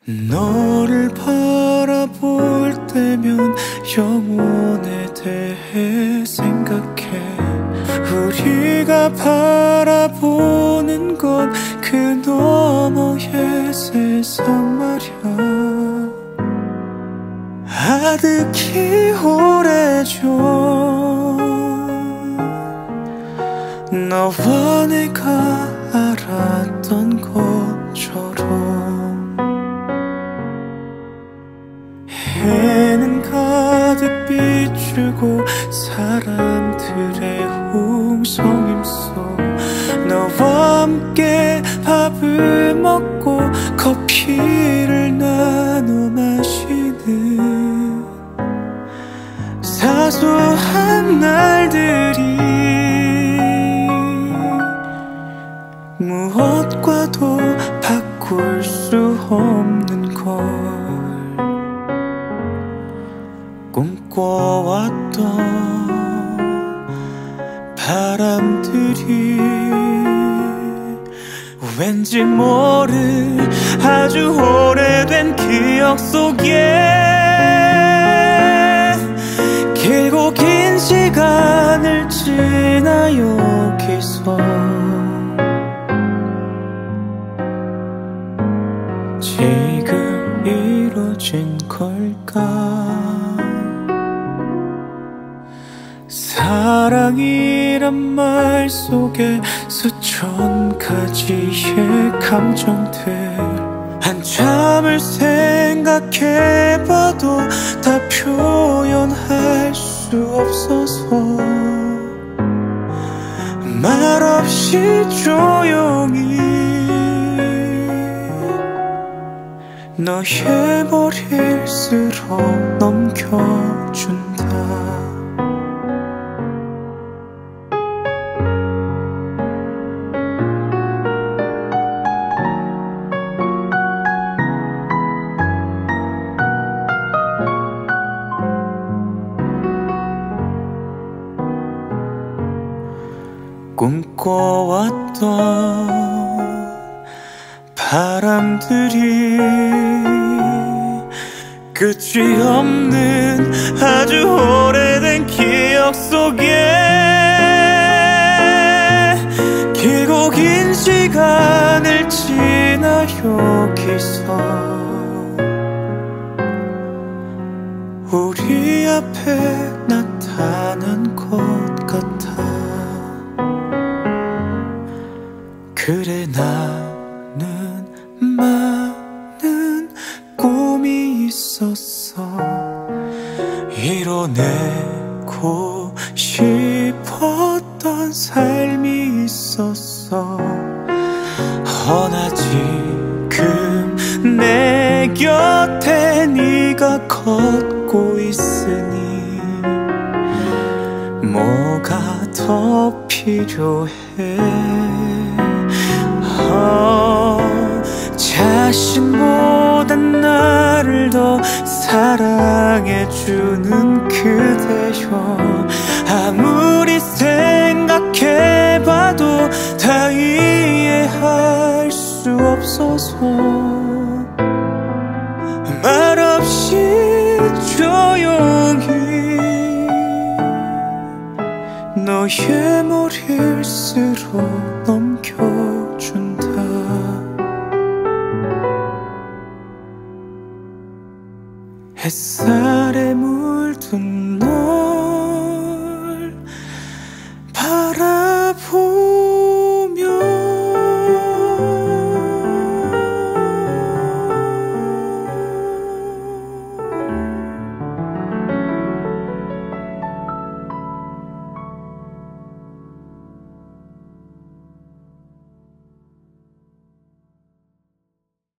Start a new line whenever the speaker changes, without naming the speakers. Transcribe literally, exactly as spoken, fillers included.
너를 바라볼 때면 영혼에 대해 생각해. 우리가 바라보는 건 그 너머의 세상 말야. 아득히 오래전 너와 내가 알았던 것처럼 해는 가득 비추고 사람들의 홍성임 속 너와 함께 밥을 먹고 커피를 나눠 마시는 사소한 날들이 무엇과도 바꿀 수 없는 걸 꿈꿔왔던 바람들이 왠지 모를 아주 오래된 기억 속에 길고 긴 시간을 지나 여기서 지금 이뤄진 걸까. 사랑이란 말 속에 수천 가지의 감정들 한참을 생각해봐도 다 표현할 수 없어서 말없이 조용히 너의 머리를 쓸어 넘겨준다. 꿈꿔왔던 바람들이 끝이 없는 아주 오래된 기억 속에 길고 긴 시간을 지나 여기서 우리 앞에 나타난 것 같아. 그래 나는 많은 꿈이 있었어. 이뤄내고 싶었던 삶이 있었어. 허나 지금 내 곁에 네가 걷고 있으니 뭐가 더 필요해. 어, 자신보다 나를 더 사랑해주는 그대여. 아무리 생각해봐도 다 이해할 수 없어서 말없이 조용히 너의 머리를 쓸어 넘겨준다. 햇살